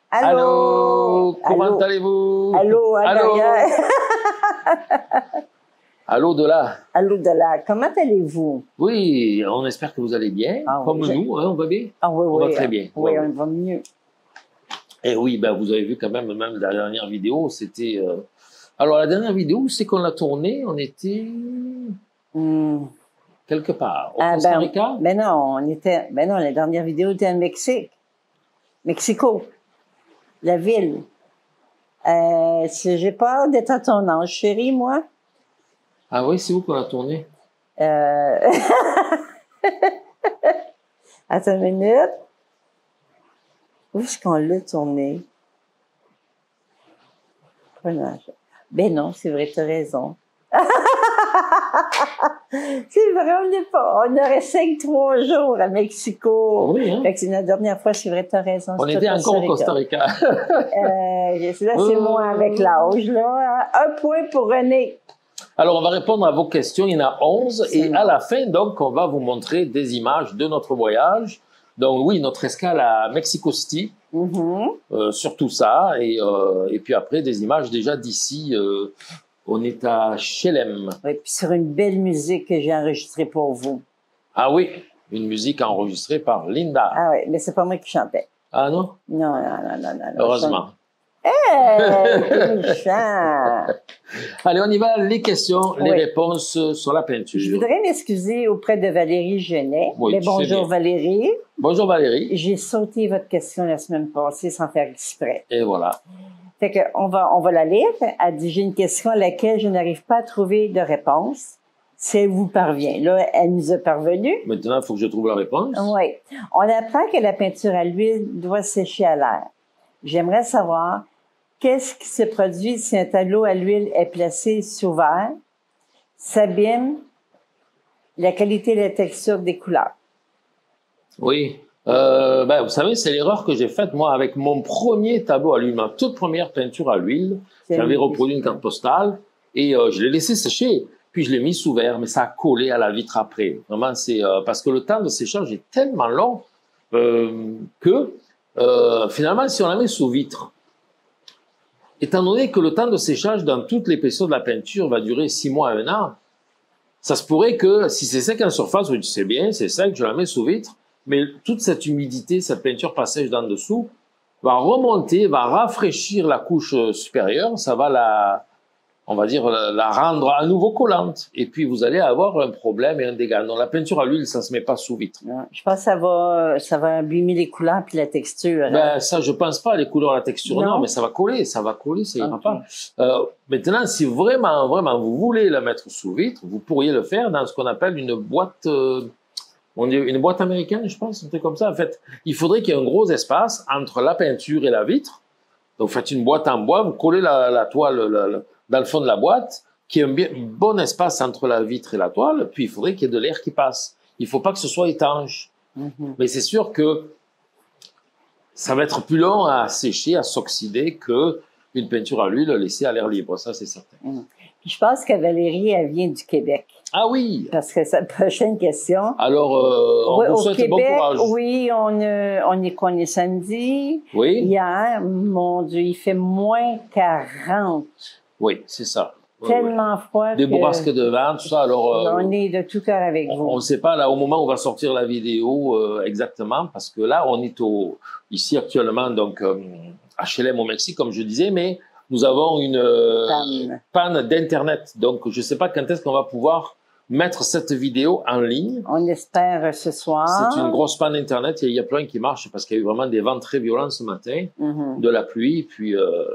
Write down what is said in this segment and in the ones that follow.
Allô? Comment allez-vous? Allô, Allô? Allô? Allô de là? Allô de là. Comment allez-vous? Oui, on espère que vous allez bien, comme nous, hein, on va bien? Ah oui, On oui. va très bien. Oui, Ouais, on va mieux. Et oui, ben, vous avez vu quand même la dernière vidéo, c'était... Alors, la dernière vidéo, c'est qu'on l'a tournée, on était quelque part, au Costa Rica? Ben non, la dernière vidéo était au Mexique. Mexico. La ville. J'ai peur d'être à ton âge, chérie, moi. Ah oui, c'est où qu'on l'a tournée? Attends une minute. Où est-ce qu'on l'a tourné? Ben non, c'est vrai, tu as raison. C'est vrai, on a resté 3 jours à Mexico. Oui, hein? Fait que c'est la dernière fois, c'est vrai, tu as raison. On était encore au Costa Rica. Là, c'est moi avec l'âge, là. 1 point pour René. Alors, on va répondre à vos questions. Il y en a 11. Et à la fin, donc, on va vous montrer des images de notre voyage. Donc, oui, notre escale à Mexico City. Surtout ça. Et puis après, des images déjà d'ici. On est à Chelem. Oui, puis sur une belle musique que j'ai enregistrée pour vous. Ah oui, une musique enregistrée par Linda. Ah oui, mais c'est pas moi qui chantais. Ah non? Non. Heureusement. Hey, méchant! Allez, on y va. Les questions, les réponses sur la peinture. Je voudrais m'excuser auprès de Valérie Genet. Oui, mais bonjour Valérie. Bonjour Valérie. J'ai sauté votre question la semaine passée sans faire exprès. Et voilà. Fait que on va la lire. Elle dit, j'ai une question à laquelle je n'arrive pas à trouver de réponse. Si elle vous parvient. Là, elle nous a parvenu. Maintenant, il faut que je trouve la réponse. Oui. On apprend que la peinture à l'huile doit sécher à l'air. J'aimerais savoir qu'est-ce qui se produit si un tableau à l'huile est placé sous verre, s'abîme, la qualité et la texture des couleurs. Oui. Vous savez, c'est l'erreur que j'ai faite, moi, avec mon premier tableau à l'huile, ma toute première peinture à l'huile. J'avais reproduit une carte postale et je l'ai laissé sécher. Puis je l'ai mis sous verre, mais ça a collé à la vitre après. Vraiment, c'est parce que le temps de séchage est tellement long que finalement, si on la met sous vitre, étant donné que le temps de séchage dans toute l'épaisseur de la peinture va durer 6 mois à 1 an, ça se pourrait que si c'est sec en surface, oui, c'est bien, c'est sec, je la mets sous vitre, mais toute cette humidité, cette peinture pas sèche d'en dessous, va remonter, va rafraîchir la couche supérieure, ça va la rendre à nouveau collante. Et puis, vous allez avoir un problème et un dégât. Non, la peinture à l'huile, ça se met pas sous vitre. Je pense que ça va abîmer les couleurs puis la texture. Ben, ça, je pense pas, les couleurs, la texture, non, mais ça va coller, ça ira pas. Maintenant, si vraiment, vous voulez la mettre sous vitre, vous pourriez le faire dans ce qu'on appelle une boîte, une boîte américaine, je pense, un truc comme ça. En fait, il faudrait qu'il y ait un gros espace entre la peinture et la vitre. Donc, vous faites une boîte en bois, vous collez la toile, dans le fond de la boîte, qu'il y ait un bon espace entre la vitre et la toile, puis il faudrait qu'il y ait de l'air qui passe. Il ne faut pas que ce soit étanche. Mais c'est sûr que ça va être plus long à sécher, à s'oxyder qu'une peinture à l'huile laissée à l'air libre, ça c'est certain. Puis je pense que Valérie, elle vient du Québec. Ah oui! Parce que sa prochaine question... Alors, on vous souhaite Québec, bon courage. Oui, on est samedi. Oui. Hier, mon Dieu, il fait moins 40. Oui, c'est ça. Tellement froid. Des bourrasques de vent, tout ça. Alors, on est de tout cœur avec vous. On ne sait pas, là, au moment où on va sortir la vidéo exactement, parce que là, on est ici actuellement, donc, à Chelem, au Mexique, comme je disais, mais nous avons une panne d'Internet. Donc, je ne sais pas quand est-ce qu'on va pouvoir mettre cette vidéo en ligne. On espère ce soir. C'est une grosse panne Internet. Il y a plein qui marchent parce qu'il y a eu vraiment des vents très violents ce matin, de la pluie, puis...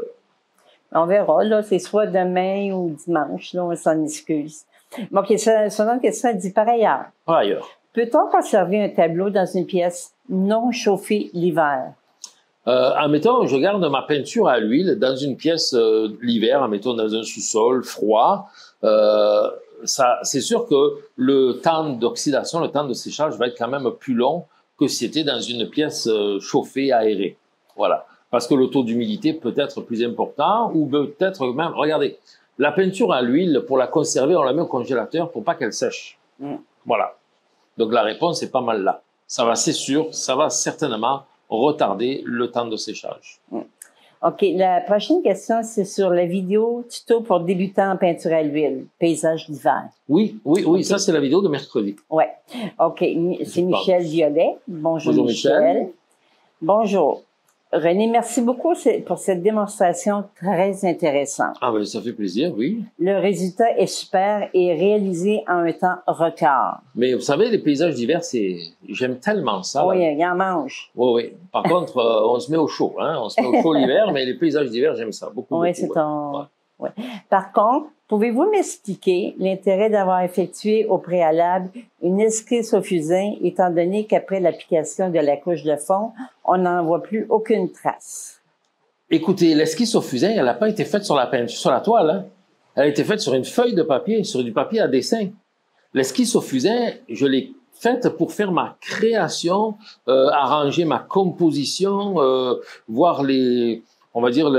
On verra, là, c'est soit demain ou dimanche, là, on s'en excuse. Bon, OK, son autre question dit par ailleurs. Par ailleurs. Peut-on conserver un tableau dans une pièce non chauffée l'hiver? Admettons, je garde ma peinture à l'huile dans une pièce l'hiver, admettons dans un sous-sol froid. C'est sûr que le temps d'oxydation, le temps de séchage va être quand même plus long que si c'était dans une pièce chauffée, aérée. Voilà. Parce que le taux d'humidité peut être plus important ou peut-être même... Regardez, la peinture à l'huile, pour la conserver, on la met au congélateur pour pas qu'elle sèche. Voilà. Donc la réponse est pas mal là. Ça va, c'est sûr, ça va certainement retarder le temps de séchage. OK. La prochaine question, c'est sur la vidéo tuto pour débutants en peinture à l'huile, paysage d'hiver. Oui, Okay. ça c'est la vidéo de mercredi. Ouais. OK. C'est Michel Violet. Bonjour Michel. Bonjour. René, merci beaucoup pour cette démonstration très intéressante. Ah ben ça fait plaisir, oui. Le résultat est super et réalisé en un temps record. Mais vous savez, les paysages d'hiver, j'aime tellement ça. Oui, il en mange. Oui. Par contre, on se met au chaud, hein. On se met au chaud l'hiver, mais les paysages d'hiver, j'aime ça beaucoup. Oui, c'est ton... Ouais. Ouais. Par contre, pouvez-vous m'expliquer l'intérêt d'avoir effectué au préalable une esquisse au fusain, étant donné qu'après l'application de la couche de fond, on n'en voit plus aucune trace? Écoutez, l'esquisse au fusain, elle n'a pas été faite sur la toile, hein. Elle a été faite sur une feuille de papier, sur du papier à dessin. L'esquisse au fusain, je l'ai faite pour faire ma création, arranger ma composition, voir on va dire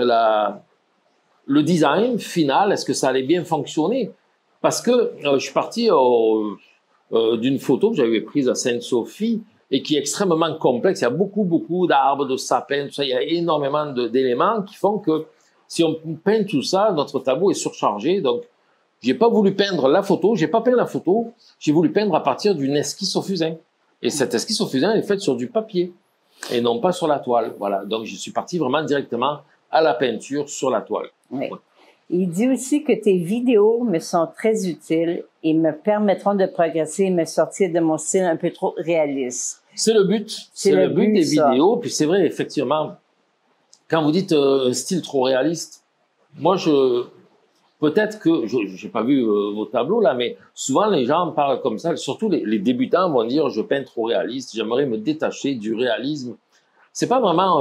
le design final, est-ce que ça allait bien fonctionner? Parce que je suis parti d'une photo que j'avais prise à Sainte-Sophie et qui est extrêmement complexe. Il y a beaucoup d'arbres, de sapins, tout ça. Il y a énormément d'éléments qui font que si on peint tout ça, notre tableau est surchargé. Donc, j'ai pas voulu peindre la photo, j'ai pas peint la photo, j'ai voulu peindre à partir d'une esquisse au fusain. Et cette esquisse au fusain, elle est faite sur du papier et non pas sur la toile. Voilà. Donc, je suis parti vraiment directement à la peinture sur la toile. Oui. Il dit aussi que tes vidéos me sont très utiles et me permettront de progresser et me sortir de mon style un peu trop réaliste. C'est le but. C'est le but des vidéos. Puis c'est vrai, effectivement, quand vous dites un style trop réaliste, moi, peut-être que, j'ai pas vu vos tableaux là, mais souvent les gens parlent comme ça, surtout les débutants vont dire je peins trop réaliste, j'aimerais me détacher du réalisme. C'est pas vraiment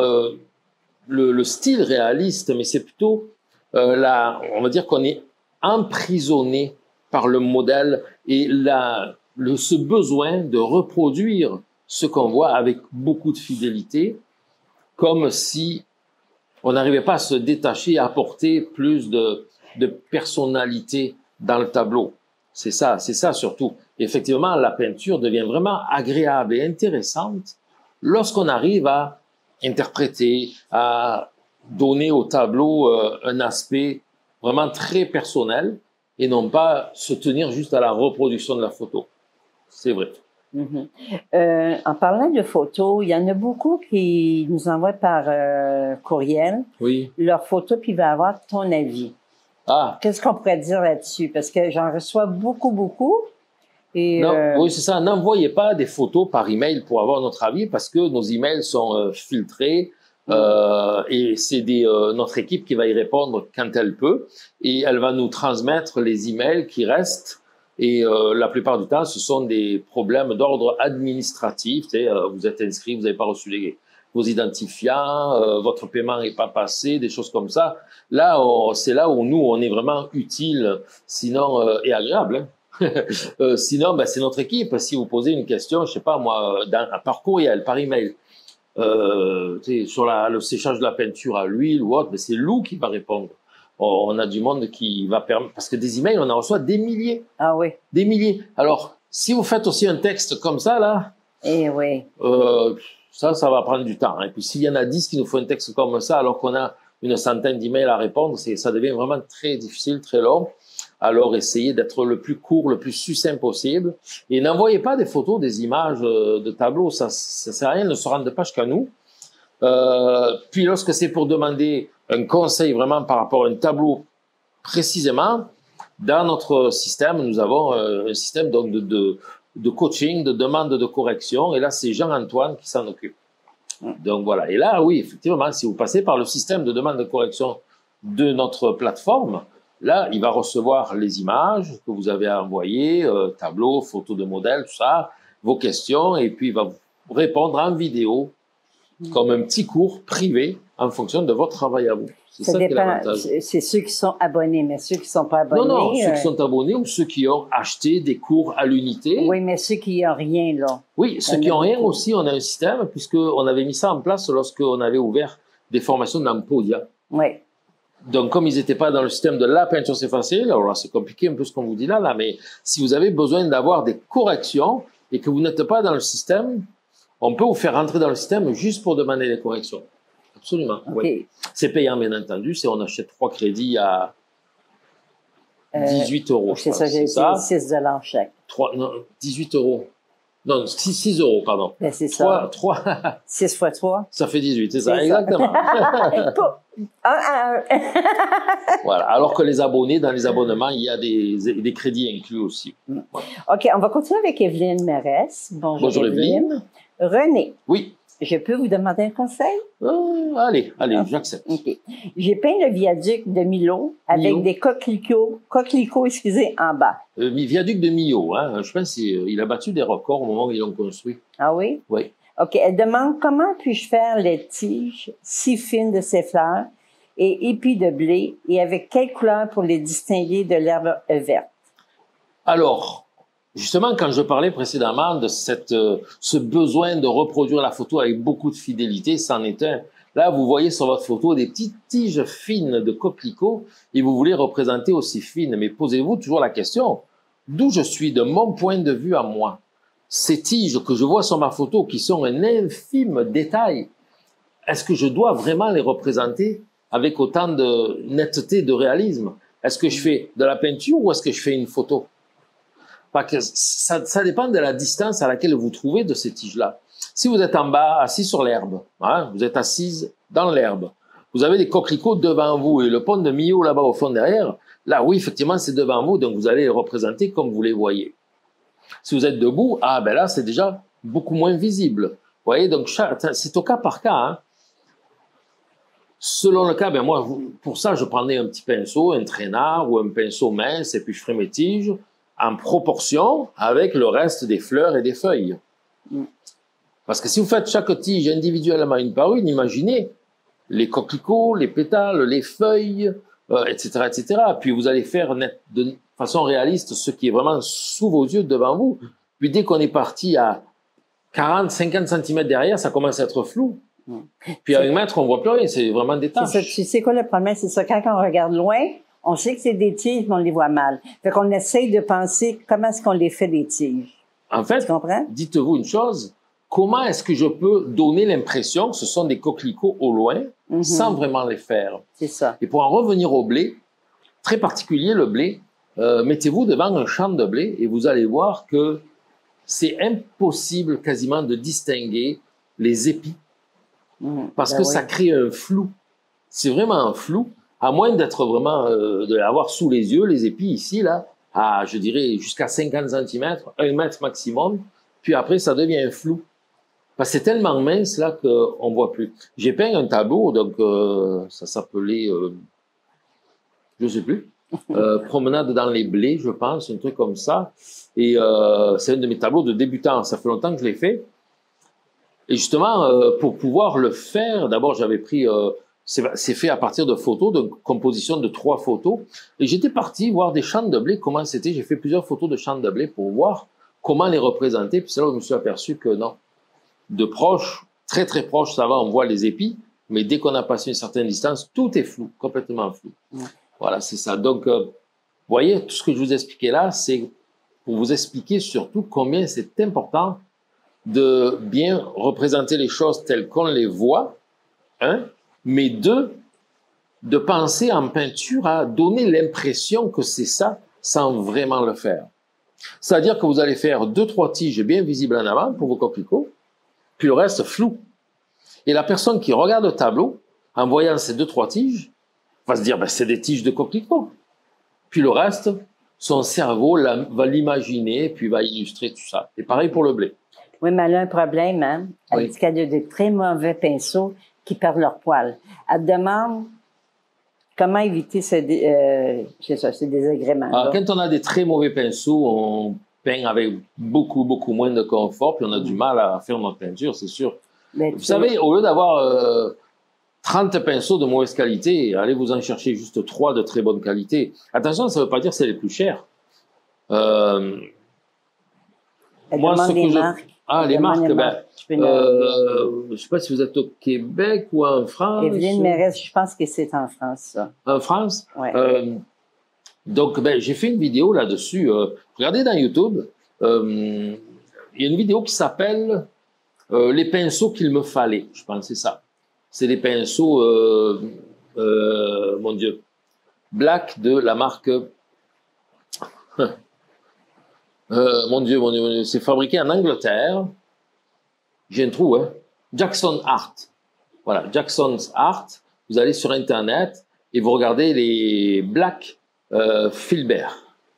le style réaliste, mais c'est plutôt on va dire qu'on est emprisonné par le modèle et ce besoin de reproduire ce qu'on voit avec beaucoup de fidélité, comme si on n'arrivait pas à se détacher, à apporter plus de personnalité dans le tableau. C'est ça surtout. Et effectivement, la peinture devient vraiment agréable et intéressante lorsqu'on arrive à interpréter, à donner au tableau un aspect vraiment très personnel et non pas se tenir juste à la reproduction de la photo. C'est vrai. Mm-hmm. En parlant de photos, il y en a beaucoup qui nous envoient par courriel leurs photos puis il va avoir ton avis. Ah. Qu'est-ce qu'on pourrait dire là-dessus? Parce que j'en reçois beaucoup. Et non, oui, c'est ça. N'envoyez pas des photos par email pour avoir notre avis parce que nos emails sont filtrés. Et c'est notre équipe qui va y répondre quand elle peut et elle va nous transmettre les emails qui restent et la plupart du temps ce sont des problèmes d'ordre administratif, tu sais, vous êtes inscrit, vous n'avez pas reçu vos identifiants, votre paiement n'est pas passé, des choses comme ça. Là, c'est là où nous on est vraiment utile, sinon et agréable. Hein. Sinon, c'est notre équipe. Si vous posez une question, je sais pas moi, par courriel, par email. Sur le séchage de la peinture à l'huile ou autre, mais c'est Lou qui va répondre. On a du monde qui va permettre, parce que des emails, on en reçoit des milliers. Ah oui. Des milliers. Alors, si vous faites aussi un texte comme ça, là. Oui. Ça va prendre du temps. Et puis, s'il y en a 10 qui nous font un texte comme ça, alors qu'on a une centaine d'emails à répondre, ça devient vraiment très difficile, très long. Alors, essayez d'être le plus court, le plus succinct possible. Et n'envoyez pas des photos, des images de tableaux. Ça sert à rien, ne se rendent pas jusqu'à nous. Puis, lorsque c'est pour demander un conseil vraiment par rapport à un tableau précisément, dans notre système, nous avons un système donc de coaching, de demande de correction. Et là, c'est Jean-Antoine qui s'en occupe. Donc, voilà. Et là, oui, effectivement, si vous passez par le système de demande de correction de notre plateforme, là, il va recevoir les images que vous avez envoyées, tableaux, photos de modèles, tout ça, vos questions, et puis il va vous répondre en vidéo, comme un petit cours privé, en fonction de votre travail à vous. C'est ça qui est l'avantage. C'est ceux qui sont abonnés, mais ceux qui ne sont pas abonnés... Non, ceux qui sont abonnés ou ceux qui ont acheté des cours à l'unité. Oui, mais ceux qui n'ont rien, là. Oui, ceux qui n'ont rien aussi, on a un système, puisqu'on avait mis ça en place lorsqu'on avait ouvert des formations dans Podia. Oui. Donc, comme ils n'étaient pas dans le système de la peinture, c'est facile. Alors là, c'est compliqué un peu ce qu'on vous dit là, mais si vous avez besoin d'avoir des corrections et que vous n'êtes pas dans le système, on peut vous faire rentrer dans le système juste pour demander des corrections. absolument. OK. Oui. C'est payant, bien entendu. On achète 3 crédits à 18 euros. C'est ça, j'ai dit 6 $ chaque. 18 euros. Non, 6 euros, pardon. Ben, c'est ça. 6 fois 3. Ça fait 18, c'est ça, exactement. Voilà. Alors que les abonnés, dans les abonnements, il y a des crédits inclus aussi. OK, on va continuer avec Evelyne Mérès. Bonjour Evelyne. René. Oui. Je peux vous demander un conseil? Allez, j'accepte. OK. J'ai peint le viaduc de Milo avec des coquelicots, en bas. Viaduc de Millau, hein. Je pense qu'il a battu des records au moment où ils l'ont construit. Ah oui? Oui. OK. Elle demande comment puis-je faire les tiges si fines de ces fleurs et épis de blé et avec quelle couleur pour les distinguer de l'herbe verte? Alors, justement, quand je parlais précédemment de ce besoin de reproduire la photo avec beaucoup de fidélité, c'en est un. Là, vous voyez sur votre photo des petites tiges fines de coquelicots et vous voulez représenter aussi fines. Mais posez-vous toujours la question, d'où je suis, de mon point de vue à moi. Ces tiges que je vois sur ma photo, qui sont un infime détail, est-ce que je dois vraiment les représenter avec autant de netteté, de réalisme? Est-ce que je fais de la peinture ou est-ce que je fais une photo? Parce que ça dépend de la distance à laquelle vous trouvez de ces tiges-là. Si vous êtes en bas, assis sur l'herbe, hein, vous êtes assise dans l'herbe, vous avez des coquelicots devant vous et le pont de Millau là-bas au fond derrière, là oui, effectivement, c'est devant vous, donc vous allez les représenter comme vous les voyez. Si vous êtes debout, ben là, c'est déjà beaucoup moins visible. Vous voyez, donc c'est au cas par cas. Hein. Selon le cas, ben moi, pour ça, je prenais un petit pinceau, un traînard ou un pinceau mince et puis je ferais mes tiges en proportion avec le reste des fleurs et des feuilles. Parce que si vous faites chaque tige individuellement une par une, imaginez les coquelicots, les pétales, les feuilles, etc., etc. Puis vous allez faire de façon réaliste ce qui est vraiment sous vos yeux devant vous. Puis dès qu'on est parti à 40, 50 cm derrière, ça commence à être flou. Puis à 1 mètre, on voit plus rien, c'est vraiment des taches. Ça, tu sais quoi le problème? C'est ça, quand on regarde loin, on sait que c'est des tiges, mais on les voit mal. Fait qu'on essaye de penser comment est-ce qu'on les fait, les tiges. En fait, dites-vous une chose, comment est-ce que je peux donner l'impression que ce sont des coquelicots au loin, sans vraiment les faire? C'est ça. Et pour en revenir au blé, très particulier le blé, mettez-vous devant un champ de blé et vous allez voir que c'est impossible quasiment de distinguer les épis, parce que ça crée un flou. C'est vraiment un flou. À moins d'être vraiment, de l'avoir sous les yeux, les épis ici, là, à, je dirais, jusqu'à 50 cm, 1 mètre maximum, puis après, ça devient flou. Parce que c'est tellement mince, là, qu'on ne voit plus. J'ai peint un tableau, donc, ça s'appelait, je sais plus, Promenade dans les blés, je pense, un truc comme ça. Et c'est un de mes tableaux de débutant. Ça fait longtemps que je l'ai fait. Et justement, pour pouvoir le faire, d'abord, j'avais pris... c'est fait à partir de photos, de composition de 3 photos. Et j'étais parti voir des champs de blé, comment c'était. J'ai fait plusieurs photos de champs de blé pour voir comment les représenter. Puis c'est là où je me suis aperçu que non. De proche, très très proche, ça va, on voit les épis. Mais dès qu'on a passé une certaine distance, tout est flou, complètement flou. Voilà, c'est ça. Donc, vous voyez, tout ce que je vous expliquais là, c'est pour vous expliquer surtout combien c'est important de bien représenter les choses telles qu'on les voit, hein, mais de penser en peinture à donner l'impression que c'est ça sans vraiment le faire. C'est-à-dire que vous allez faire 2-3 tiges bien visibles en avant pour vos coquelicots, puis le reste flou. Et la personne qui regarde le tableau, en voyant ces 2-3 tiges, va se dire, ben, c'est des tiges de coquelicots. Puis le reste, son cerveau va l'imaginer, puis va illustrer tout ça. Et pareil pour le blé. Oui, mais elle a un problème, hein? Elle dit qu'elle a de très mauvais pinceaux qui perdent leur poil. Elle te demande comment éviter ces désagréments. Alors, quand on a des très mauvais pinceaux, on peint avec beaucoup, beaucoup moins de confort, puis on a du mal à faire notre peinture, c'est sûr. Mais vous savez, au lieu d'avoir 30 pinceaux de mauvaise qualité, allez vous en chercher juste 3 de très bonne qualité. Attention, ça ne veut pas dire que c'est les plus chers. Elle demande les marques. Ah, les marques, ben, je ne sais pas si vous êtes au Québec ou en France. Evelyne Mérès, je pense que c'est en France, ça. En France? Oui. Donc, ben, j'ai fait une vidéo là-dessus. Regardez dans YouTube, il y a une vidéo qui s'appelle « Les pinceaux qu'il me fallait ». Je pense que c'est ça. c'est des pinceaux, mon Dieu, Black de la marque... mon Dieu, c'est fabriqué en Angleterre. J'ai un trou, hein. Jackson Art. Voilà, Jackson's Art. Vous allez sur Internet et vous regardez les Black Filbert.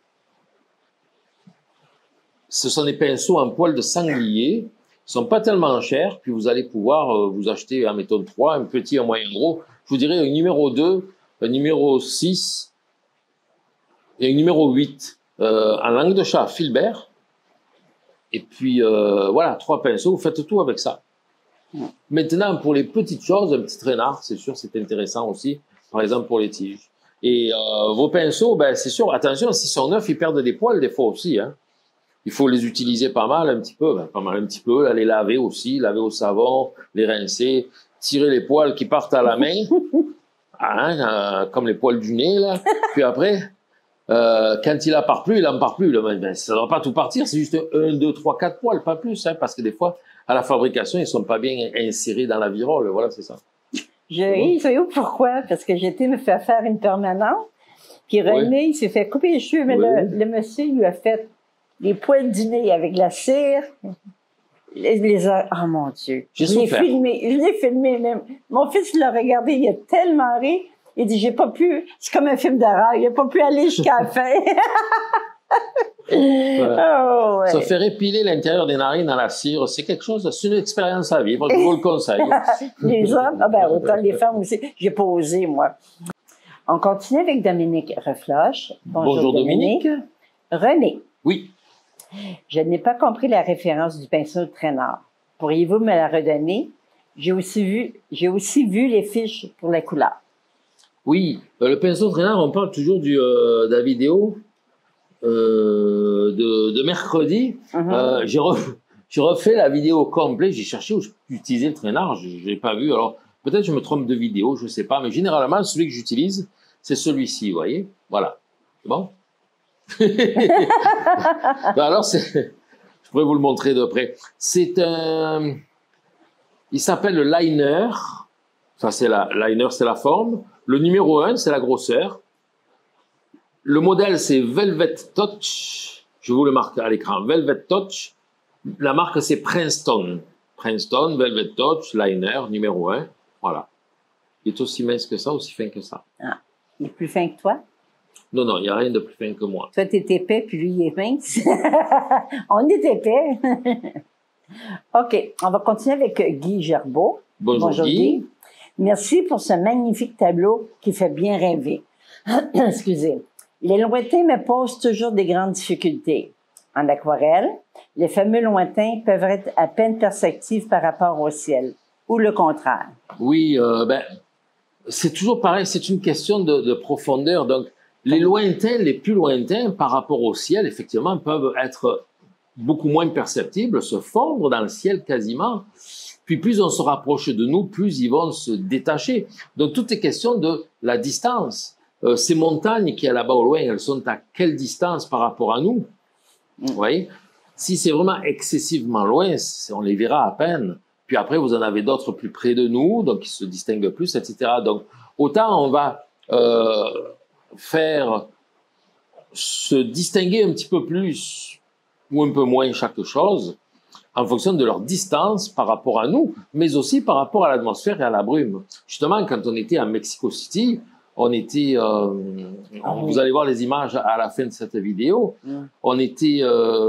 Ce sont des pinceaux en poil de sanglier. Ils sont pas tellement chers. Puis vous allez pouvoir vous acheter un méthode 3, un petit, un moyen, gros. Je vous dirais un numéro 2, un numéro 6 et un numéro 8 en langue de chat Filbert. Et puis voilà, 3 pinceaux. Vous faites tout avec ça. Maintenant, pour les petites choses, un petit traînard, c'est sûr, c'est intéressant aussi. Par exemple, pour les tiges. Et vos pinceaux, ben, c'est sûr, attention, s'ils sont neufs, ils perdent des poils des fois aussi. Hein. Il faut les utiliser pas mal, un petit peu, là, les laver aussi, laver au savon, les rincer, tirer les poils qui partent à la main, hein, comme les poils du nez, là. Puis après, quand il en part plus, il en part plus. Là, ben, ça ne doit pas tout partir, c'est juste 1, 2, 3, 4 poils, pas plus, hein, parce que des fois, à la fabrication, ils ne sont pas bien insérés dans la virole. Voilà, c'est ça. Je ris, savez-vous pourquoi? Parce que j'ai été me faire une permanente, puis René, il s'est fait couper les cheveux, mais le monsieur, il lui a fait les poils du nez avec la cire. Oh mon Dieu. Je l'ai filmé même. Mon fils l'a regardé, il a tellement ri. Il dit, j'ai pas pu, c'est comme un film d'horreur, il a pas pu aller jusqu'à la fin. Voilà. Oh, ouais. Se faire épiler l'intérieur des narines à la cire, c'est quelque chose, c'est une expérience à vivre, je vous le conseille. Les hommes, ah ben, autant les femmes aussi. J'ai pas osé, moi. On continue avec Dominique Refloche. Bonjour Dominique. René. Oui. Je n'ai pas compris la référence du pinceau de traînard. Pourriez-vous me la redonner? J'ai aussi vu les fiches pour la couleur. Oui, le pinceau de traînard, on parle toujours de la vidéo de mercredi. J'ai refait la vidéo complète, j'ai cherché où j'utilisais le traînard, je l'ai pas vu. Alors, peut-être je me trompe de vidéo, je sais pas, mais généralement, celui que j'utilise, c'est celui-ci, vous voyez? Voilà. C'est bon? Alors, je pourrais vous le montrer de près. Il s'appelle le liner. Ça, c'est liner, c'est la forme. Le numéro 1, c'est la grosseur. Le modèle, c'est Velvet Touch. Je vous le marque à l'écran. Velvet Touch. La marque, c'est Princeton. Princeton, Velvet Touch, liner, numéro 1. Voilà. Il est aussi mince que ça, aussi fin que ça. Ah, il est plus fin que toi? Non, non, il n'y a rien de plus fin que moi. Toi, t'es épais, puis lui, il est mince. On est épais. OK, on va continuer avec Guy Gerbeau. Bonjour Guy. Merci pour ce magnifique tableau qui fait bien rêver. Excusez. Les lointains me posent toujours des grandes difficultés. En aquarelle, les fameux lointains peuvent être à peine perceptibles par rapport au ciel, ou le contraire. Oui, c'est toujours pareil, c'est une question de profondeur. Donc, les lointains, les plus lointains par rapport au ciel, effectivement, peuvent être beaucoup moins perceptibles, se fondre dans le ciel quasiment. Puis plus on se rapproche de nous, plus ils vont se détacher. Donc, tout est question de la distance. Ces montagnes qui sont là-bas au loin, elles sont à quelle distance par rapport à nous? Vous voyez? Si c'est vraiment excessivement loin, on les verra à peine. Puis après, vous en avez d'autres plus près de nous, donc qui se distinguent plus, etc. Donc, autant on va faire se distinguer un petit peu plus ou un peu moins chaque chose en fonction de leur distance par rapport à nous, mais aussi par rapport à l'atmosphère et à la brume. Justement, quand on était à Mexico City, on était, vous allez voir les images à la fin de cette vidéo, on était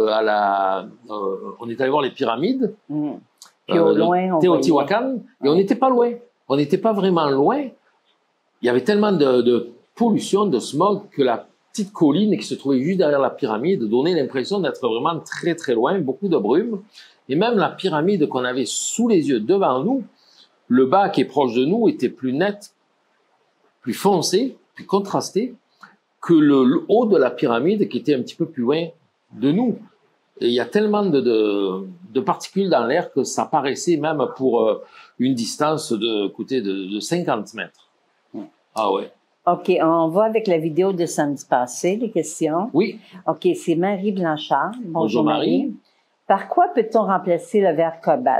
on est allé voir les pyramides, puis au loin, Teotihuacan, et on n'était pas loin. On n'était pas vraiment loin. Il y avait tellement de pollution, de smog, que la petite colline qui se trouvait juste derrière la pyramide donnait l'impression d'être vraiment très très loin, beaucoup de brume. Et même la pyramide qu'on avait sous les yeux devant nous, le bas qui est proche de nous était plus net, plus foncé, plus contrasté que le haut de la pyramide qui était un petit peu plus loin de nous. Et il y a tellement de particules dans l'air que ça paraissait même pour une distance de 50 mètres. Ah ouais. OK, on va avec la vidéo de samedi passé, les questions. Oui. OK, c'est Marie Blanchard. Bonjour Marie. Par quoi peut-on remplacer le verre cobalt?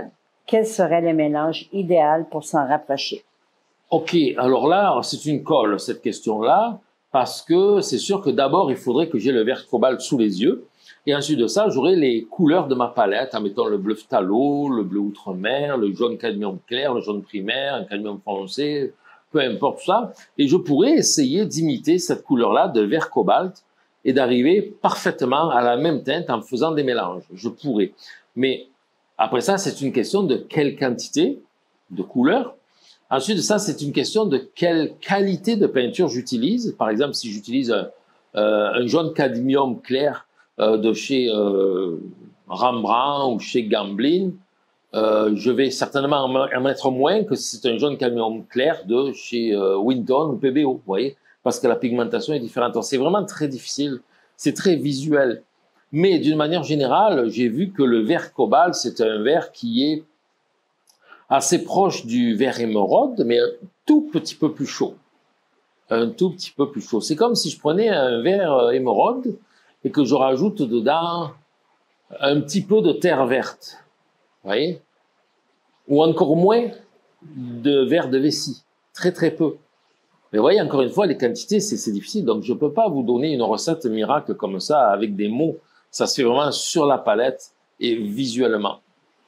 quel serait le mélange idéal pour s'en rapprocher? OK, alors là, c'est une colle, cette question-là, parce que c'est sûr que d'abord, il faudrait que j'ai le vert cobalt sous les yeux, et ensuite de ça, j'aurai les couleurs de ma palette, admettons le bleu phthalo, le bleu outre-mer, le jaune cadmium clair, le jaune primaire, un cadmium foncé, peu importe tout ça, et je pourrais essayer d'imiter cette couleur-là de vert cobalt et d'arriver parfaitement à la même teinte en faisant des mélanges. Je pourrais. Mais après ça, c'est une question de quelle quantité de couleurs. Ensuite de ça, c'est une question de quelle qualité de peinture j'utilise. Par exemple, si j'utilise un jaune cadmium clair de chez Rembrandt ou chez Gamblin, je vais certainement en mettre moins que si c'est un jaune cadmium clair de chez Winton ou PBO, vous voyez, parce que la pigmentation est différente. Donc, c'est vraiment très difficile, c'est très visuel. Mais d'une manière générale, j'ai vu que le vert cobalt, c'est un vert qui est assez proche du vert émeraude, mais un tout petit peu plus chaud. Un tout petit peu plus chaud. C'est comme si je prenais un vert émeraude et que je rajoute dedans un petit peu de terre verte. Vous voyez? Ou encore moins de verre de vessie. Très, très peu. Mais vous voyez, encore une fois, les quantités, c'est difficile. Donc, je ne peux pas vous donner une recette miracle comme ça avec des mots. Ça se fait vraiment sur la palette et visuellement.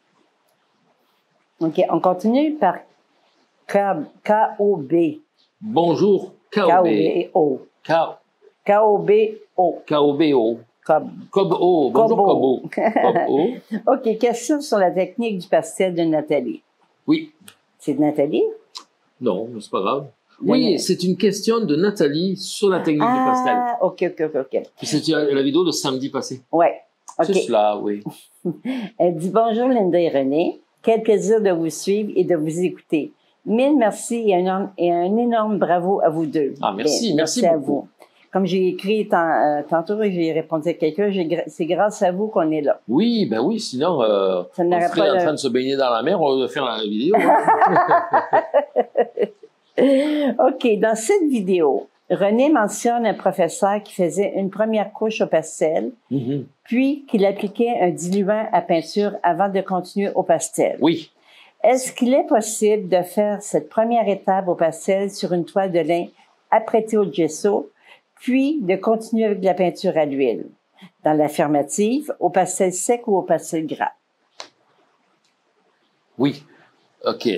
OK, on continue par K-O-B. Bonjour, K-O-B-O. K-O-B-O. K-O-B-O. Cob-O. Bonjour, Cob-O. Cob-O. OK, question sur la technique du pastel de Nathalie. Oui. C'est de Nathalie? Non, mais c'est pas grave. Oui, c'est une question de Nathalie sur la technique du pastel. Ah, OK. C'est la vidéo de samedi passé. Ouais. OK. C'est cela, oui. Elle dit bonjour Linda et René. Quel plaisir de vous suivre et de vous écouter. Mille merci et un énorme bravo à vous deux. Ah, merci, merci à beaucoup. vous. Comme j'ai écrit tantôt et j'ai répondu à quelqu'un, c'est grâce à vous qu'on est là. Oui, ben oui, sinon, on serait en train de se baigner dans la mer, on va faire la vidéo. OK, dans cette vidéo, René mentionne un professeur qui faisait une première couche au pastel, puis qu'il appliquait un diluant à peinture avant de continuer au pastel. Oui. Est-ce qu'il est possible de faire cette première étape au pastel sur une toile de lin apprêtée au gesso, puis de continuer avec de la peinture à l'huile? Dans l'affirmative, au pastel sec ou au pastel gras? Oui. OK.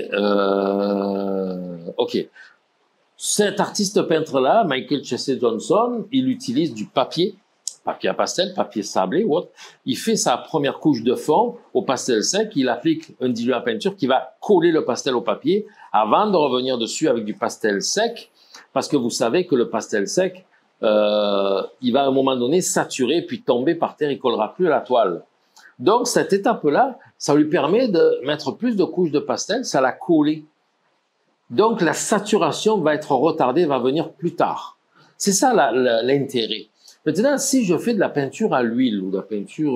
OK. Cet artiste peintre-là, Michael Chesed Johnson, il utilise du papier à pastel, papier sablé ou autre. Il fait sa première couche de fond au pastel sec. Il applique un diluant à peinture qui va coller le pastel au papier avant de revenir dessus avec du pastel sec. Parce que vous savez que le pastel sec, il va à un moment donné saturer puis tomber par terre, il collera plus à la toile. Donc, cette étape-là, ça lui permet de mettre plus de couches de pastel, ça l'a collé. Donc, la saturation va être retardée, va venir plus tard. C'est ça l'intérêt. Maintenant, si je fais de la peinture à l'huile ou de la peinture...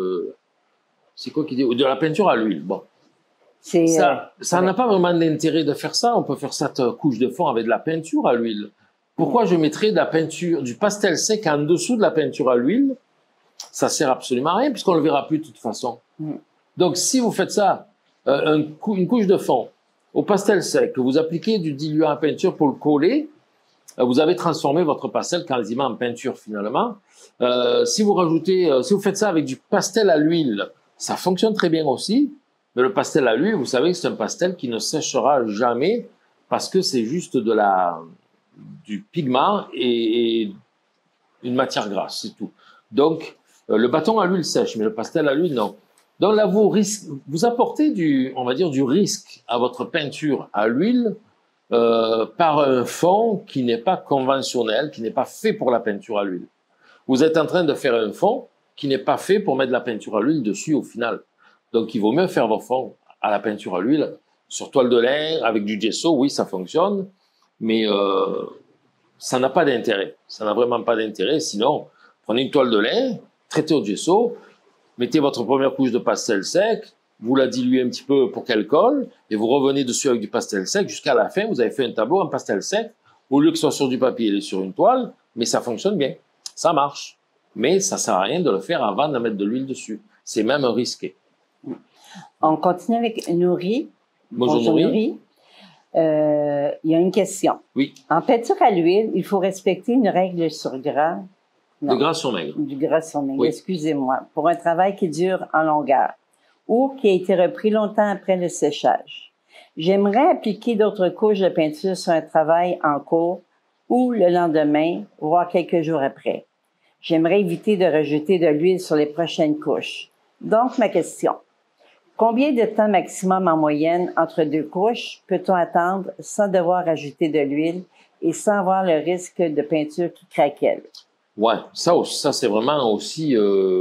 c'est quoi qui dit? De la peinture à l'huile, bon. Ça n'a pas vraiment d'intérêt de faire ça. On peut faire cette couche de fond avec de la peinture à l'huile. Pourquoi je mettrais de la peinture, du pastel sec en dessous de la peinture à l'huile? Ça sert absolument à rien puisqu'on le verra plus de toute façon. Donc, si vous faites ça, une couche de fond au pastel sec, que vous appliquez du diluant à peinture pour le coller, vous avez transformé votre pastel quasiment en peinture finalement. Si vous faites ça avec du pastel à l'huile, ça fonctionne très bien aussi. Mais le pastel à l'huile, vous savez que c'est un pastel qui ne séchera jamais parce que c'est juste du pigment et une matière grasse, c'est tout. Donc, le bâton à l'huile sèche, mais le pastel à l'huile, non. Donc là, vous apportez on va dire, du risque à votre peinture à l'huile par un fond qui n'est pas conventionnel, qui n'est pas fait pour la peinture à l'huile. Vous êtes en train de faire un fond qui n'est pas fait pour mettre de la peinture à l'huile dessus au final. Donc, il vaut mieux faire vos fonds à la peinture à l'huile sur toile de lin, avec du gesso, oui, ça fonctionne, mais ça n'a pas d'intérêt. Ça n'a vraiment pas d'intérêt. Sinon, prenez une toile de lin, traitez au gesso, mettez votre première couche de pastel sec, vous la diluez un petit peu pour qu'elle colle, et vous revenez dessus avec du pastel sec. Jusqu'à la fin, vous avez fait un tableau en pastel sec. Au lieu que ce soit sur du papier, il est sur une toile, mais ça fonctionne bien. Ça marche. Mais ça sert à rien de le faire avant de mettre de l'huile dessus. C'est même risqué. On continue avec Nourri. Bonjour Nourri. Il y a une question. Oui. En peinture à l'huile, il faut respecter une règle sur gras. Non. De gras sur maigre. Du gras sur maigre, oui. Excusez-moi. Pour un travail qui dure en longueur ou qui a été repris longtemps après le séchage. J'aimerais appliquer d'autres couches de peinture sur un travail en cours ou le lendemain, voire quelques jours après. J'aimerais éviter de rejeter de l'huile sur les prochaines couches. Donc, ma question. Combien de temps maximum en moyenne entre deux couches peut-on attendre sans devoir ajouter de l'huile et sans avoir le risque de peinture qui craquelle? Ouais, ça c'est vraiment aussi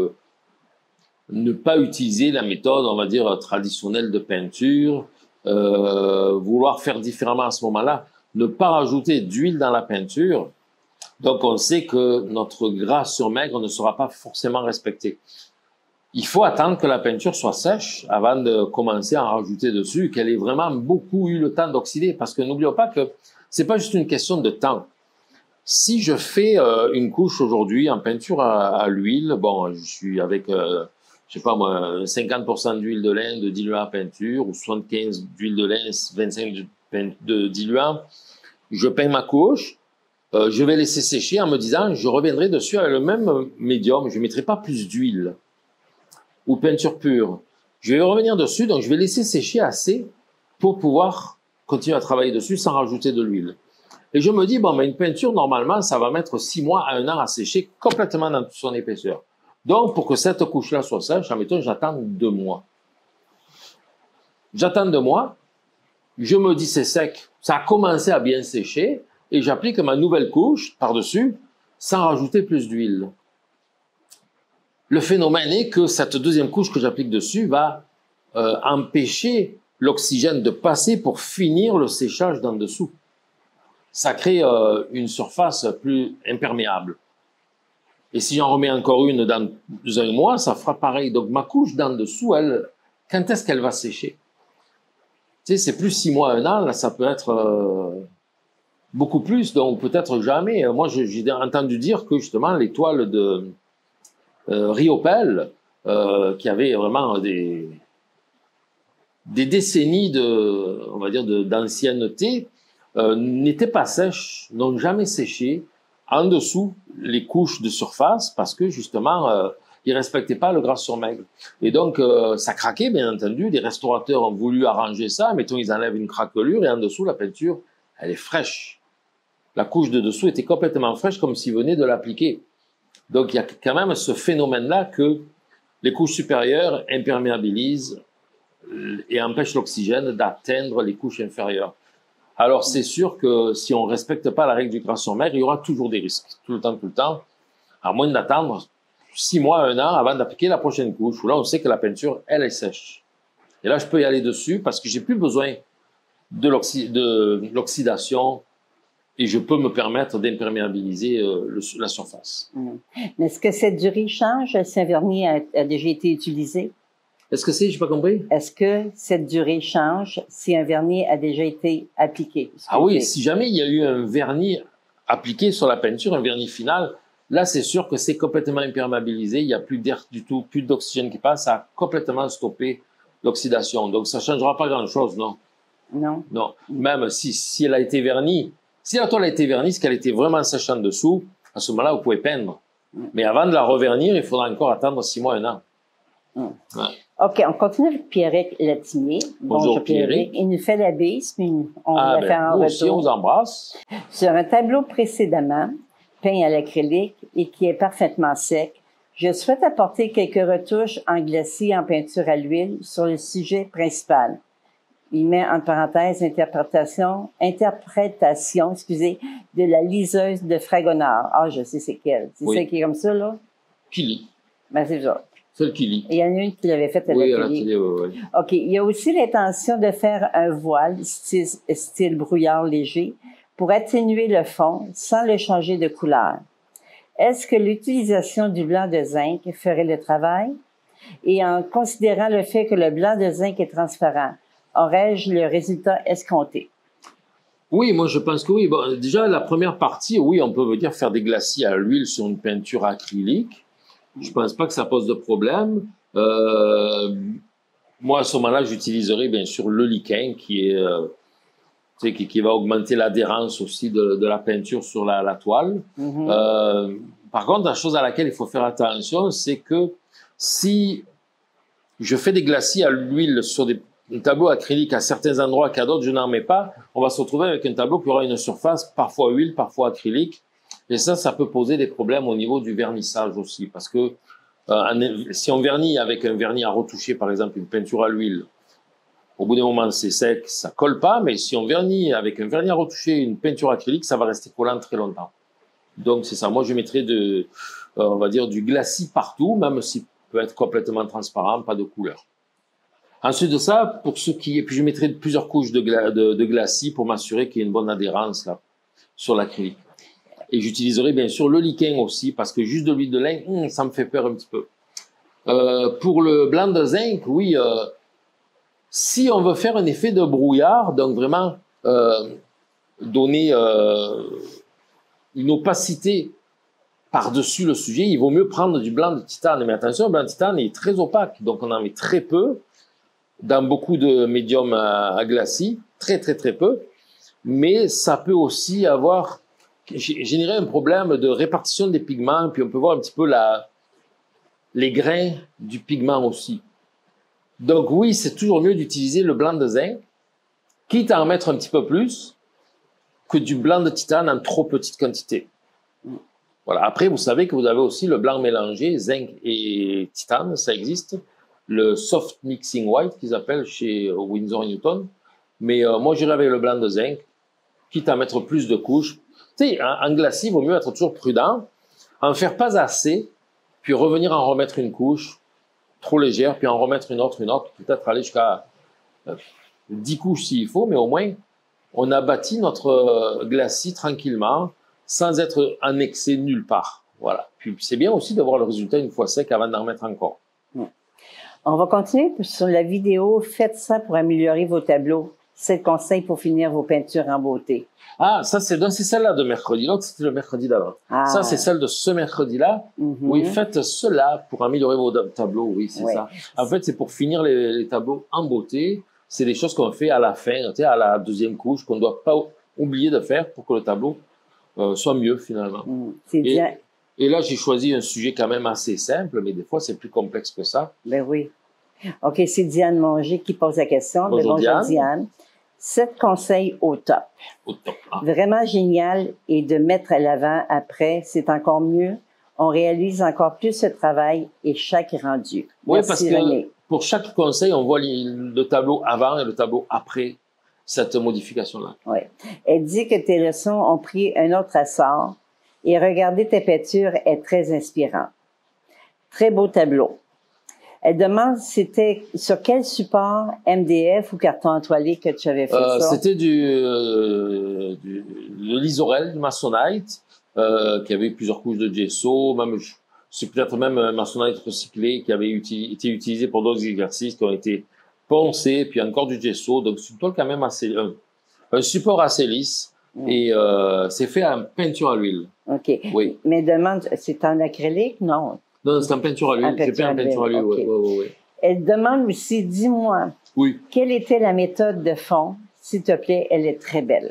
ne pas utiliser la méthode, on va dire, traditionnelle de peinture, vouloir faire différemment à ce moment-là, ne pas rajouter d'huile dans la peinture. Donc, on sait que notre gras sur maigre ne sera pas forcément respecté. Il faut attendre que la peinture soit sèche avant de commencer à en rajouter dessus, qu'elle ait vraiment beaucoup eu le temps d'oxyder. Parce que n'oublions pas que c'est pas juste une question de temps. Si je fais une couche aujourd'hui en peinture à l'huile, bon, je suis avec, je sais pas moi, 50% d'huile de lin de diluant à peinture ou 75 d'huile de lin, 25 de diluant, je peins ma couche. Je vais laisser sécher en me disant, je reviendrai dessus avec le même médium, je ne mettrai pas plus d'huile ou peinture pure. Je vais revenir dessus, donc je vais laisser sécher assez pour pouvoir continuer à travailler dessus sans rajouter de l'huile. Et je me dis, bon, mais une peinture, normalement, ça va mettre 6 mois à 1 an à sécher complètement dans toute son épaisseur. Donc, pour que cette couche-là soit sèche, admettons, j'attends 2 mois. J'attends 2 mois, je me dis, c'est sec, ça a commencé à bien sécher, et j'applique ma nouvelle couche par-dessus sans rajouter plus d'huile. Le phénomène est que cette deuxième couche que j'applique dessus va empêcher l'oxygène de passer pour finir le séchage d'en dessous. Ça crée une surface plus imperméable. Et si j'en remets encore une dans 1 mois, ça fera pareil. Donc ma couche d'en dessous, elle, quand est-ce qu'elle va sécher? Tu sais, c'est plus 6 mois, 1 an, là, ça peut être beaucoup plus, donc peut-être jamais. Moi, j'ai entendu dire que justement les toiles de Riopelle, qui avaient vraiment des décennies on va dire, d'ancienneté, n'étaient pas sèches, n'ont jamais séché en dessous les couches de surface parce que justement, ils respectaient pas le gras sur maigre. Et donc, ça craquait, bien entendu. Les restaurateurs ont voulu arranger ça. Mettons, ils enlèvent une craquelure et en dessous, la peinture, elle est fraîche. La couche de dessous était complètement fraîche comme s'ils venaient de l'appliquer. Donc, il y a quand même ce phénomène-là que les couches supérieures imperméabilisent et empêchent l'oxygène d'atteindre les couches inférieures. Alors, c'est sûr que si on ne respecte pas la règle du gras sur maigre, il y aura toujours des risques, tout le temps, à moins d'attendre 6 mois, 1 an avant d'appliquer la prochaine couche, où là, on sait que la peinture, elle est sèche. Et là, je peux y aller dessus parce que j'ai plus besoin de l'oxydation et je peux me permettre d'imperméabiliser la surface. Mais est-ce que cette durée change si un vernis a déjà été utilisé? Est-ce que c'est, j'ai pas compris? Est-ce que cette durée change si un vernis a déjà été appliqué? Ah oui, si jamais il y a eu un vernis appliqué sur la peinture, un vernis final, là, c'est sûr que c'est complètement imperméabilisé, il n'y a plus d'air du tout, plus d'oxygène qui passe, ça a complètement stoppé l'oxydation. Donc, ça ne changera pas grand-chose, non? Non. Non. Même si elle a été vernie, si la toile a été vernie, c'est qu'elle était vraiment sèche en dessous, à ce moment-là, vous pouvez peindre. Mais avant de la revernir, il faudra encore attendre 6 mois, 1 an. Ouais. OK, on continue avec Pierrick Latimier. Bonjour Pierrick. Il nous fait la bise, puis on va faire un retour. Aussi, on vous embrasse. Sur un tableau précédemment, peint à l'acrylique et qui est parfaitement sec, je souhaite apporter quelques retouches en glacis en peinture à l'huile sur le sujet principal. Il met entre parenthèses interprétation, de la liseuse de Fragonard. Ah, je sais c'est quelle. C'est celle qui est comme ça, là? Qui lit. Ben, c'est ça. Celle qui lit. Et il y en a une qui l'avait faite à la télé. Oui, à la télé, oui. OK. Il y a aussi l'intention de faire un voile, style brouillard léger, pour atténuer le fond sans le changer de couleur. Est-ce que l'utilisation du blanc de zinc ferait le travail? Et en considérant le fait que le blanc de zinc est transparent, aurais-je le résultat escompté? Oui, moi je pense que oui. Bon, déjà, la première partie, oui, on peut dire faire des glacis à l'huile sur une peinture acrylique. Je pense pas que ça pose de problème. moi, à ce moment-là, j'utiliserai bien sûr le liquin qui est, qui va augmenter l'adhérence aussi de la peinture sur la toile. Par contre, la chose à laquelle il faut faire attention, c'est que si je fais des glacis à l'huile sur des tableaux acryliques à certains endroits qu'à d'autres, je n'en mets pas, on va se retrouver avec un tableau qui aura une surface parfois huile, parfois acrylique. Et ça peut poser des problèmes au niveau du vernissage aussi. Parce que si on vernit avec un vernis à retoucher, par exemple, une peinture à l'huile, au bout d'un moment, c'est sec, ça colle pas. Mais si on vernit avec un vernis à retoucher une peinture acrylique, ça va rester collant très longtemps. Donc, c'est ça. Moi, je mettrais on va dire, du glacis partout, même s'il peut être complètement transparent, pas de couleur. Ensuite de ça, puis je mettrai plusieurs couches de glacis pour m'assurer qu'il y ait une bonne adhérence là, sur l'acrylique. Et j'utiliserai bien sûr le liquin aussi, parce que juste de l'huile de lin, ça me fait peur un petit peu. Pour le blanc de zinc, oui, si on veut faire un effet de brouillard, donc vraiment donner une opacité par-dessus le sujet, il vaut mieux prendre du blanc de titane. Mais attention, le blanc de titane est très opaque, donc on en met très peu dans beaucoup de médiums à glacis, très peu, mais ça peut aussi générer un problème de répartition des pigments, puis on peut voir un petit peu les grains du pigment aussi. Donc oui, c'est toujours mieux d'utiliser le blanc de zinc, quitte à en mettre un petit peu plus, que du blanc de titane en trop petite quantité. Voilà. Après, vous savez que vous avez aussi le blanc mélangé, zinc et titane, ça existe. Le soft mixing white qu'ils appellent chez Winsor & Newton. Mais moi, j'irais avec le blanc de zinc, quitte à mettre plus de couches. Tu sais, en glacis, il vaut mieux être toujours prudent, en faire pas assez, puis revenir en remettre une couche trop légère, puis en remettre une autre, peut-être aller jusqu'à 10 couches s'il faut, mais au moins, on a bâti notre glacis tranquillement, sans être annexé nulle part. Voilà. Puis c'est bien aussi de voir le résultat une fois sec avant d'en remettre encore. On va continuer sur la vidéo. Faites ça pour améliorer vos tableaux. C'est le conseil pour finir vos peintures en beauté. Ah, ça c'est celle-là de mercredi. L'autre, c'était le mercredi d'avant. Ah. Ça, c'est celle de ce mercredi-là. Oui, faites cela pour améliorer vos tableaux. Oui, c'est ça. En fait, c'est pour finir les tableaux en beauté. C'est des choses qu'on fait à la fin, tu sais, à la deuxième couche, qu'on ne doit pas oublier de faire pour que le tableau soit mieux finalement. Et là, j'ai choisi un sujet quand même assez simple, mais des fois, c'est plus complexe que ça. Ben oui. OK, c'est Diane Manger qui pose la question. Bonjour, Diane. 7 conseils au top. Au top. Ah. Vraiment génial. Et de mettre à l'avant après, c'est encore mieux. On réalise encore plus ce travail et chaque rendu. Oui, parce que pour chaque conseil, on voit le tableau avant et le tableau après cette modification-là. Oui. Elle dit que tes leçons ont pris un autre essor et regarder tes peintures est très inspirant. Très beau tableau. Elle demande c'était sur quel support, MDF ou carton entoilé, que tu avais fait ça? C'était de l'Isorel, du Masonite, qui avait plusieurs couches de gesso, c'est peut-être même un Masonite recyclé qui avait été utilisé pour d'autres exercices qui ont été poncés, puis encore du gesso. Donc c'est une toile quand même assez, un support assez lisse. Et c'est fait en peinture à l'huile. OK. Oui. Mais demande, c'est en acrylique? Non. Non, c'est en peinture à l'huile. J'ai fait en peinture à l'huile, oui. Elle demande aussi, dis-moi, quelle était la méthode de fond? S'il te plaît, elle est très belle.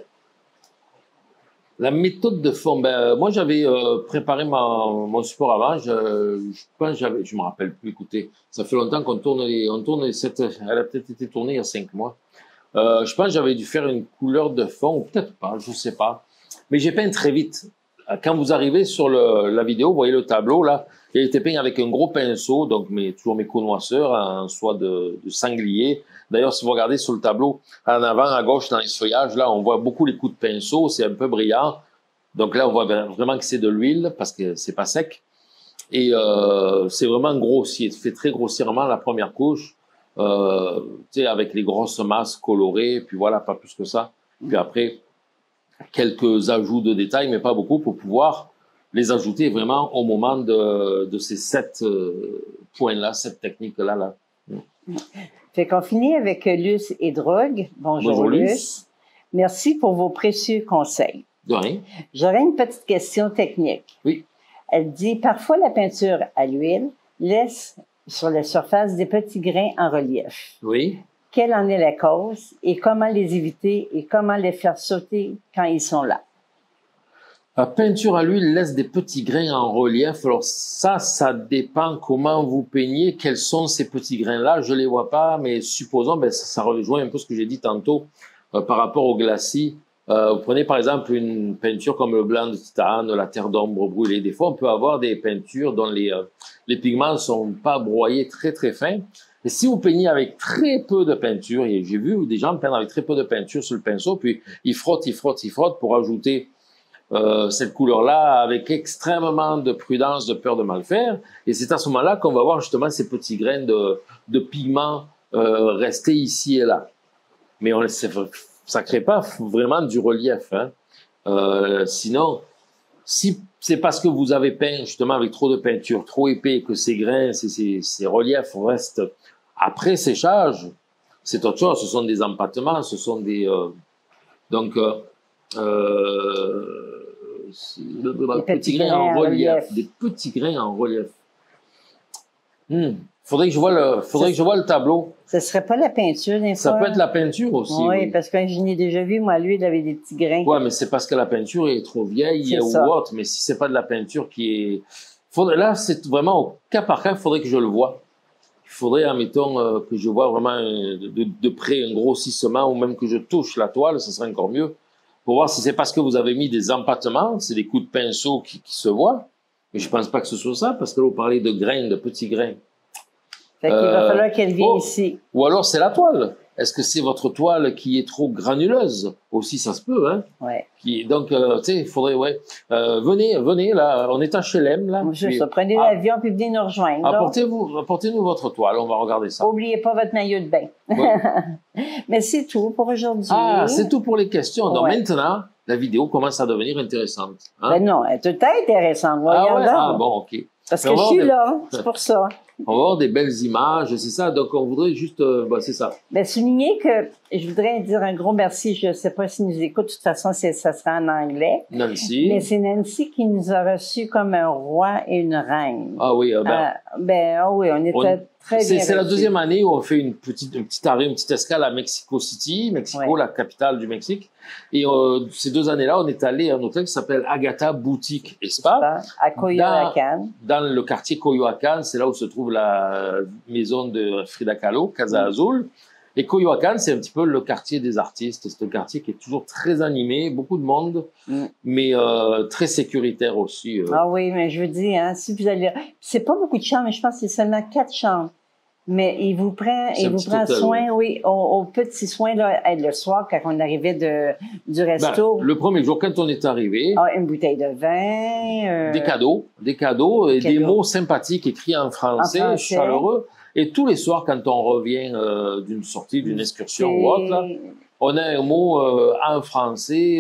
La méthode de fond, moi j'avais préparé mon support avant. Je pense je me rappelle plus. Écoutez, ça fait longtemps qu'on tourne elle a peut-être été tournée il y a 5 mois. Je pense que j'avais dû faire une couleur de fond, ou peut-être pas, je sais pas. Mais j'ai peint très vite. Quand vous arrivez sur la vidéo, vous voyez le tableau là, il a été peint avec un gros pinceau, donc toujours mes connoisseurs en soie de sanglier. D'ailleurs, si vous regardez sur le tableau, en avant, à gauche, dans les feuillages, là, on voit beaucoup les coups de pinceau, c'est un peu brillant. Donc là, on voit vraiment que c'est de l'huile, parce que c'est pas sec. Et c'est vraiment grossier, fait très grossièrement la première couche. Tu sais, avec les grosses masses colorées, puis voilà, pas plus que ça. Puis après, quelques ajouts de détails, mais pas beaucoup, pour pouvoir les ajouter vraiment au moment de ces 7 points-là, 7 techniques-là. Là. Fait qu'on finit avec Luce et Drogue. Bonjour Luce. Merci pour vos précieux conseils. De rien. J'aurais une petite question technique. Oui. Elle dit, parfois la peinture à l'huile laisse sur la surface des petits grains en relief. Oui. Quelle en est la cause et comment les éviter et comment les faire sauter quand ils sont là? La peinture à l'huile laisse des petits grains en relief. Alors ça dépend comment vous peignez. Quels sont ces petits grains-là? Je les vois pas, mais supposons, ça rejoint un peu ce que j'ai dit tantôt par rapport au glacis. Vous prenez par exemple une peinture comme le blanc de titane, la terre d'ombre brûlée. Des fois, on peut avoir des peintures dont les pigments sont pas broyés très très fins. Et si vous peignez avec très peu de peinture, et j'ai vu des gens peindre avec très peu de peinture sur le pinceau, puis ils frottent pour ajouter cette couleur-là avec extrêmement de prudence, de peur de mal faire. Et c'est à ce moment-là qu'on va voir justement ces petits grains de pigments rester ici et là. Mais ça crée pas vraiment du relief. Hein. Sinon, si c'est parce que vous avez peint justement avec trop de peinture, trop épais, que ces grains, ces reliefs restent après séchage, c'est autre chose. Ce sont des empattements, ce sont des... petits grains en relief. Des petits grains en relief. Faudrait que je vois le tableau. Ce serait pas la peinture, des fois? Ça peut être la peinture aussi. Oui, parce que je l'ai déjà vu, moi, lui, il avait des petits grains. Ouais, mais c'est parce que la peinture est trop vieille ou autre. Mais si c'est pas de la peinture qui est... Là, c'est vraiment au cas par cas, il faudrait que je le voie. Il faudrait, admettons, que je vois vraiment de près un grossissement ou même que je touche la toile, ce serait encore mieux. Pour voir si c'est parce que vous avez mis des empattements, c'est des coups de pinceau qui se voient. Mais je pense pas que ce soit ça, parce que là, vous parlez de grains, de petits grains. Fait qu'il va falloir qu'elle vienne ici. Ou alors, c'est la toile. Est-ce que c'est votre toile qui est trop granuleuse? Aussi, ça se peut, hein? Ouais. Donc, tu sais, il faudrait, venez, là, on est à HLM, là. Juste, prenez l'avion, puis venez nous rejoindre. Apportez-nous votre toile, on va regarder ça. N'oubliez pas votre maillot de bain. Ouais. Mais c'est tout pour aujourd'hui. Ah, c'est tout pour les questions. Donc, maintenant, la vidéo commence à devenir intéressante. Hein? Ben non, elle est tout le temps intéressante. Bon, OK. Parce que je suis là, c'est pour ça. On va avoir des belles images, c'est ça. Donc, on voudrait juste... c'est ça. Ben, souligner que je voudrais dire un gros merci. Je ne sais pas s'ils nous écoutent. De toute façon, ça sera en anglais. Nancy. Mais c'est Nancy qui nous a reçus comme un roi et une reine. Ah oui, oui, on était très bien. C'est la deuxième année où on fait une petite arrêt, une petite escale à Mexico City, la capitale du Mexique. Et ces 2 années-là, on est allé à un hôtel qui s'appelle Agata Boutique et Spa. À Coyoacán. Dans le quartier Coyoacán, c'est là où se trouve la maison de Frida Kahlo, Casa Azul. Et Coyoacán, c'est un petit peu le quartier des artistes. C'est un quartier qui est toujours très animé, beaucoup de monde, mais très sécuritaire aussi. Ah oui, mais je veux dire, hein, si vous allez... C'est pas beaucoup de chambres, mais je pense que c'est seulement 4 chambres. Mais il vous prend soin, au petit soin, là, le soir, quand on arrivait du resto. Le premier jour, quand on est arrivé. Une bouteille de vin. Des cadeaux et des mots sympathiques écrits en français, chaleureux. Et tous les soirs, quand on revient d'une sortie, d'une excursion ou autre, là, on a un mot en français,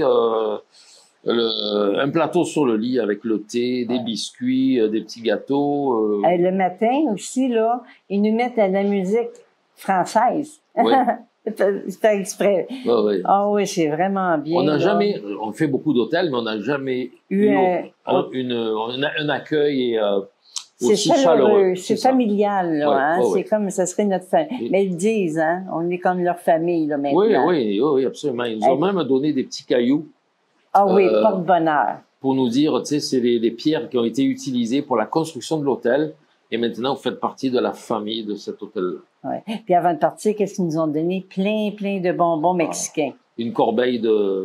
un plateau sur le lit avec le thé, des biscuits, des petits gâteaux. Le matin aussi, là, ils nous mettent de la musique française. Oui. C'est fait exprès. Oui. Ah oui, c'est vraiment bien. On fait beaucoup d'hôtels, mais on n'a jamais eu un accueil aussi chaleureux. C'est familial, là, c'est comme, ça serait notre famille. Mais ils disent, hein, on est comme leur famille, là, maintenant. Oui, absolument. Ils nous ont même donné des petits cailloux. Ah oui, porte-bonheur. Pour nous dire, tu sais, c'est des pierres qui ont été utilisées pour la construction de l'hôtel. Et maintenant, vous faites partie de la famille de cet hôtel-là. Oui. Puis avant de partir, qu'est-ce qu'ils nous ont donné? Plein de bonbons mexicains. Une corbeille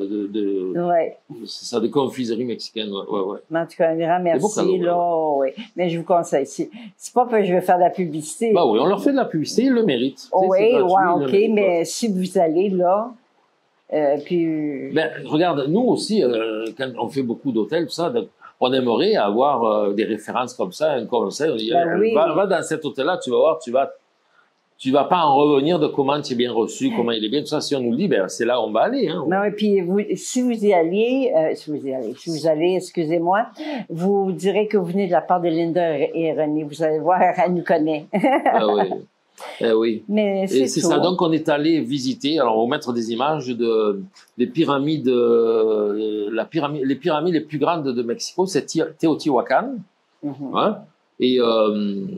c'est ça, de confiserie mexicaine, ouais. En tout cas, un grand merci, là, oui. Mais je vous conseille, c'est pas que je vais faire de la publicité. Oui, on leur fait de la publicité, ils le méritent. Oui, OK, mais si vous allez là, puis... regarde, nous aussi, quand on fait beaucoup d'hôtels, tout ça, donc, on aimerait avoir des références comme ça, un conseil. On dit, va dans cet hôtel-là, tu vas voir, tu vas pas en revenir de comment tu es bien reçu, comment il est bien, tout ça. Si on nous le dit, c'est là où on va aller. Hein. Non, et puis, si vous allez, excusez-moi, vous direz que vous venez de la part de Linda et René. Vous allez voir, elle nous connaît. Ah oui. Oui. Mais c'est ça. Donc, on est allé visiter. Alors, on va mettre des images des pyramides, les pyramides les plus grandes de Mexico, c'est Teotihuacan. Mm-hmm. Hein? Et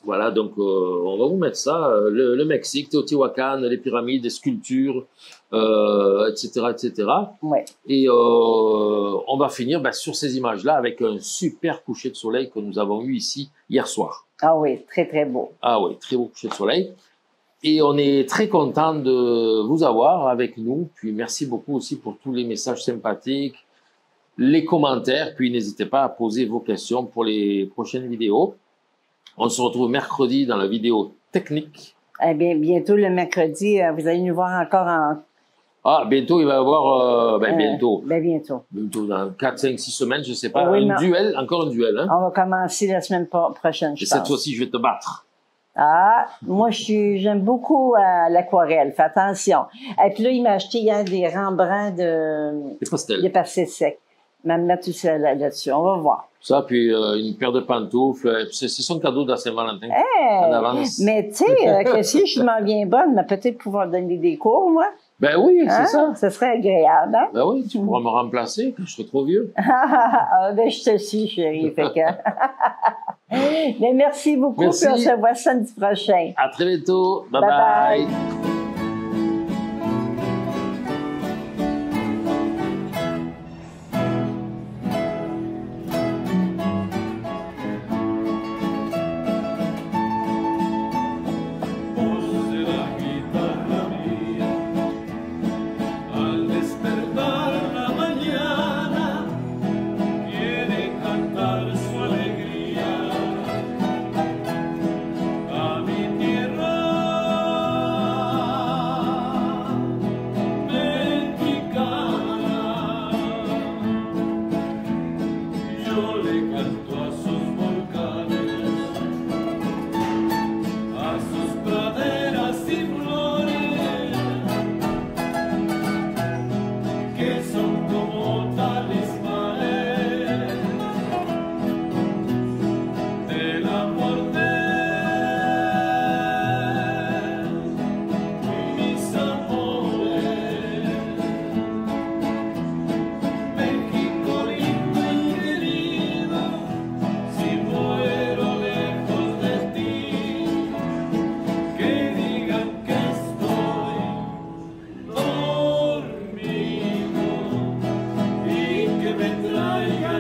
Voilà, donc on va vous mettre ça, le Mexique, Teotihuacan, les pyramides, les sculptures, etc., etc. Ouais. Et on va finir sur ces images-là avec un super coucher de soleil que nous avons eu ici hier soir. Ah oui, très, très beau. Ah oui, très beau coucher de soleil. Et on est très content de vous avoir avec nous. Puis merci beaucoup aussi pour tous les messages sympathiques, les commentaires. Puis n'hésitez pas à poser vos questions pour les prochaines vidéos. On se retrouve mercredi dans la vidéo technique. Eh bien, bientôt le mercredi, vous allez nous voir encore en... Ah, bientôt, il va y avoir... bientôt. Bientôt. Bientôt, dans 4, 5, 6 semaines, je ne sais pas. Oui, encore un duel. Hein? On va commencer la semaine prochaine, je pense. Et cette fois-ci, je vais te battre. Ah, moi, j'aime beaucoup l'aquarelle. Fais attention. Et puis là, il m'a acheté hier des Rembrandt de pastel sec. Même mettre tout ça là-dessus. On va voir. Ça, puis une paire de pantoufles. C'est son cadeau de la Saint-Valentin. Hey, en avance. Mais tu sais, que si je m'en viens bonne, mais peut-être pouvoir donner des cours, moi. Ben oui, c'est ça. Ça serait agréable, hein? Ben oui, tu pourras me remplacer quand je serai trop vieux. Ben, je te suis, chérie. Fait que... Mais merci beaucoup. Merci. Puis on se voit samedi prochain. À très bientôt. Bye Bye. bye. Que me traiga